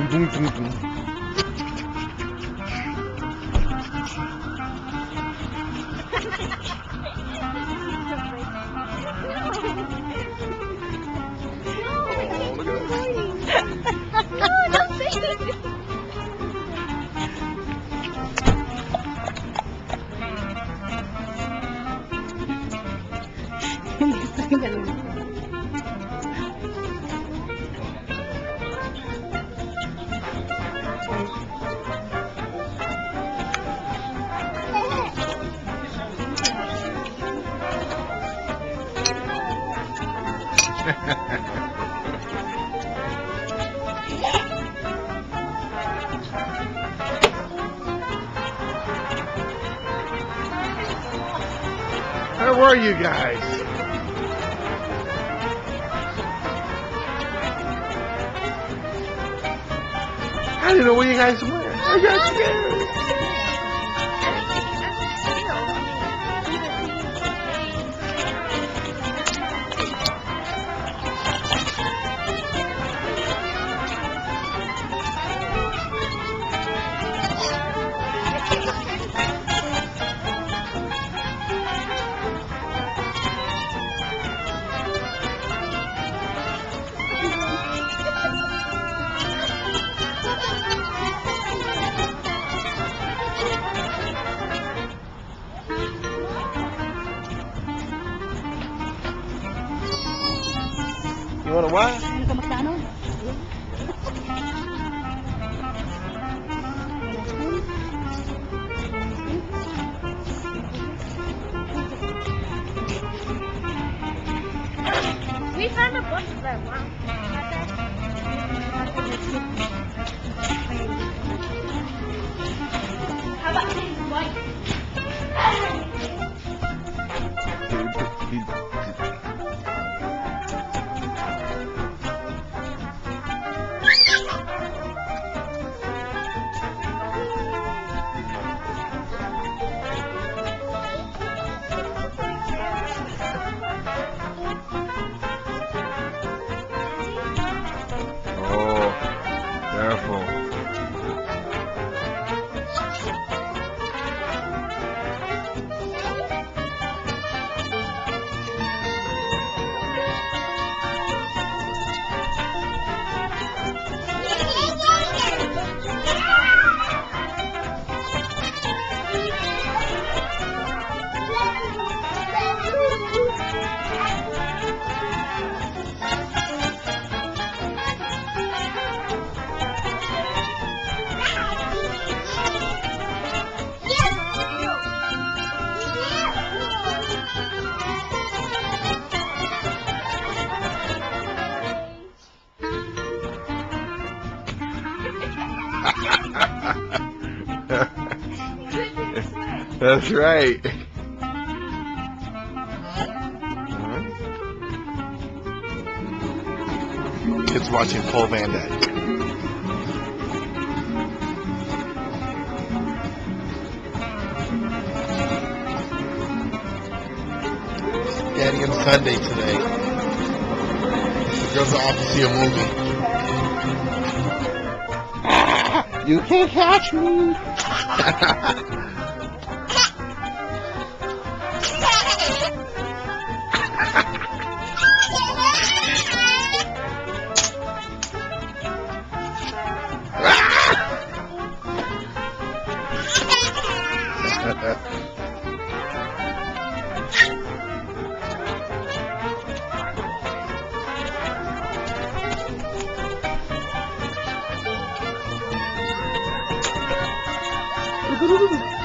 둥둥둥둥. Oh, look at that. No, don't say it. Where were you guys? I didn't know where you guys went. I got scared. You want to what? Ano ka McDonald's? We found a bunch of them. Wow. How about this white? Oh, careful. That's right. Kids watching Paul Van Dyke. Daddy and Sunday today. The girls are off to see a movie. You can't catch me. Look